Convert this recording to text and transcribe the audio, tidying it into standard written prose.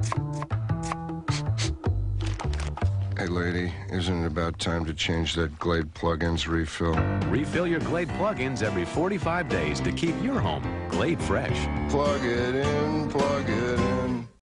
Hey, lady, isn't it about time to change that Glade plug-ins refill? Refill your Glade plug-ins every 45 days to keep your home Glade fresh. Plug it in, plug it in.